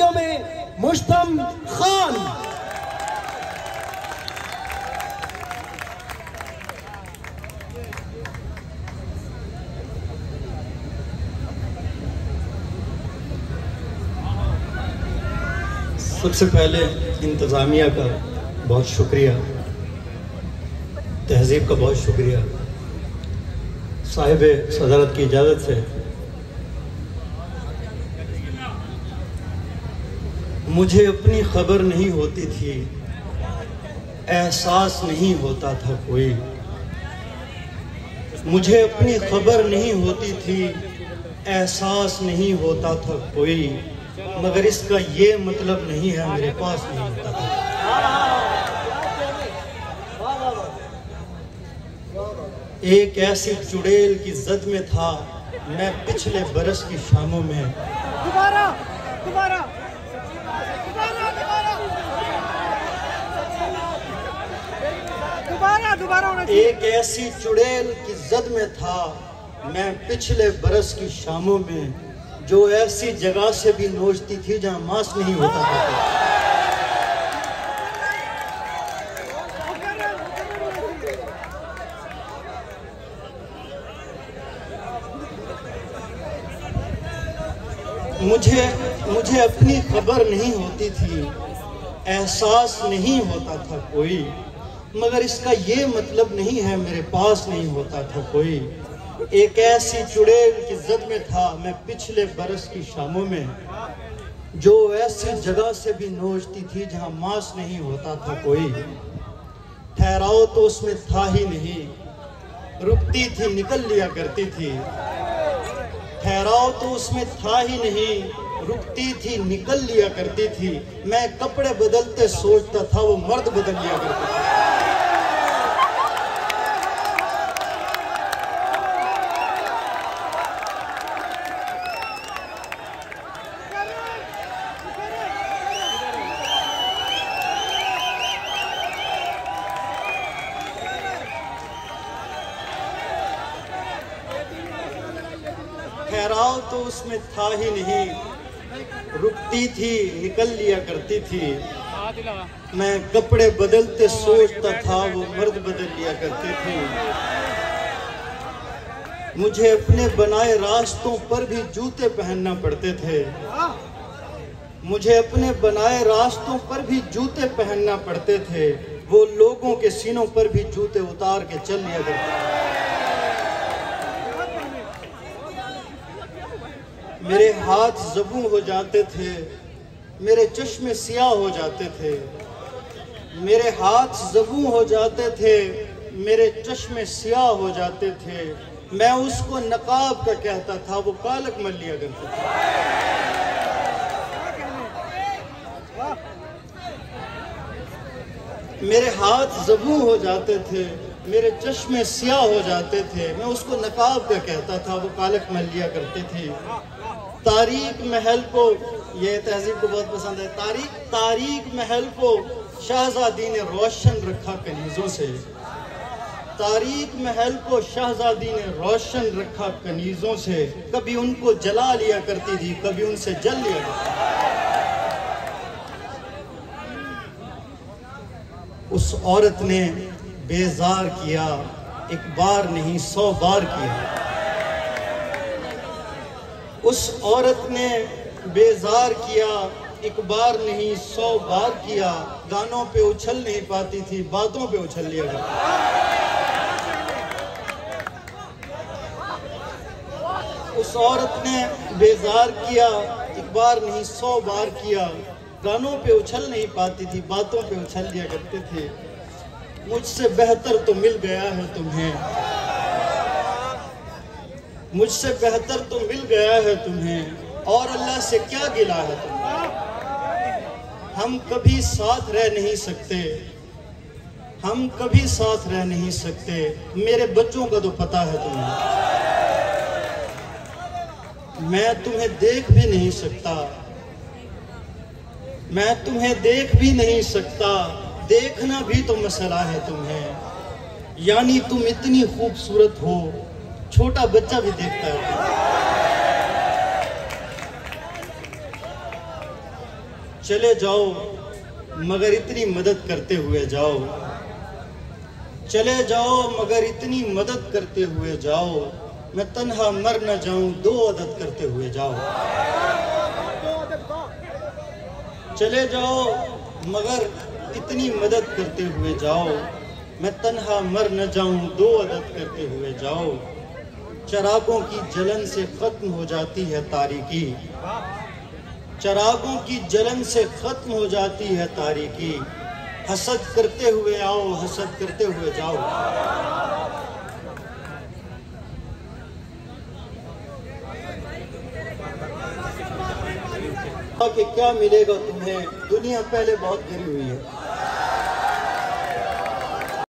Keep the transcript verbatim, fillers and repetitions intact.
तालियों में मुश्तम खान। सबसे पहले इंतज़ामिया का बहुत शुक्रिया, तहज़ीब का बहुत शुक्रिया। साहिब सदारत की इजाज़त से मुझे अपनी खबर नहीं होती थी, एहसास नहीं होता था कोई। मुझे अपनी खबर नहीं होती थी, एहसास नहीं होता था कोई, मगर इसका ये मतलब नहीं है मेरे पास नहीं होता था। एक ऐसी चुड़ैल की जद में था मैं पिछले बरस की शामों में। दोबारा दोबारा दोबारा दोबारा एक ऐसी चुड़ैल की जद में था मैं पिछले बरस की शामों में, जो ऐसी जगह से भी नोचती थी जहां मांस नहीं होता था। मुझे मुझे अपनी खबर नहीं होती थी, एहसास नहीं होता था कोई, मगर इसका ये मतलब नहीं है मेरे पास नहीं होता था कोई। एक ऐसी चुड़ैल की जद में था मैं पिछले बरस की शामों में, जो ऐसी जगह से भी नोचती थी जहां मांस नहीं होता था कोई। ठहराव तो उसमें था ही नहीं, रुकती थी निकल लिया करती थी। ठहराव तो उसमें था ही नहीं, रुकती थी निकल लिया करती थी। मैं कपड़े बदलते सोचता था, वो मर्द बदल लिया करती थी। ठहराव तो उसमें था ही नहीं, रुकती थी निकल लिया करती थी। मैं कपड़े बदलते सोचता था, वो मर्द बदल लिया करते थे। मुझे अपने बनाए रास्तों पर भी जूते पहनना पड़ते थे। मुझे अपने बनाए रास्तों पर भी जूते पहनना पड़ते थे। वो लोगों के सीनों पर भी जूते उतार के चल लिया करते थे। मेरे हाथ ज़बू हो जाते थे, मेरे चश्मे सियाह हो जाते थे। मेरे हाथ ज़बू हो जाते थे, मेरे चश्मे सियाह हो जाते थे। मैं उसको नकाब का कहता था, वो कालक मल लिया करता था। मेरे हाथ ज़बू हो जाते थे, मेरे चश्मे सियाह हो जाते थे। मैं उसको नकाब का कहता था, वो कालक मल लिया करती थी। तारीक महल को, ये तहजीब को बहुत पसंद है। तारीक तारीक महल को शहजादी ने रोशन रखा कनीज़ों से। तारीक महल को शहजादी ने रोशन रखा कनीज़ों से। कभी उनको जला लिया करती थी, कभी उनसे जल लिया करती थी। उस औरत ने बेजार किया, एक बार नहीं सौ बार किया। उस औरत ने बेजार किया, एक बार नहीं सौ बार किया। गानों पे उछल नहीं पाती थी, बातों पे उछल लिया करती। उस औरत ने बेजार किया, एक बार नहीं सौ बार किया। गानों पे उछल नहीं पाती थी, बातों पे उछल लिया करते थे। मुझसे बेहतर तो मिल गया है तुम्हें, मुझसे बेहतर तो मिल गया है तुम्हें, और अल्लाह से क्या गिला है तुम्हें। हम कभी साथ रह नहीं सकते, हम कभी साथ रह नहीं सकते। मेरे बच्चों का तो पता है तुम्हें। मैं तुम्हें देख भी नहीं सकता, मैं तुम्हें देख भी नहीं सकता। देखना भी तो मसला है तुम्हें। यानी तुम इतनी खूबसूरत हो, छोटा बच्चा भी देखता है। चले जाओ मगर इतनी मदद करते हुए जाओ, चले जाओ मगर इतनी मदद करते हुए जाओ, मैं तन्हा मर न जाऊं दो अदद करते हुए जाओ। चले जाओ मगर इतनी मदद करते हुए जाओ, मैं तन्हा मर न जाऊं दो अदद करते हुए जाओ। चरागों की जलन से खत्म हो जाती है तारीकी, चरागों की जलन से खत्म हो जाती है तारीकी, हसद करते हुए आओ, हसद करते हुए जाओ। कि क्या मिलेगा तुम्हें, दुनिया पहले बहुत गिरी हुई है।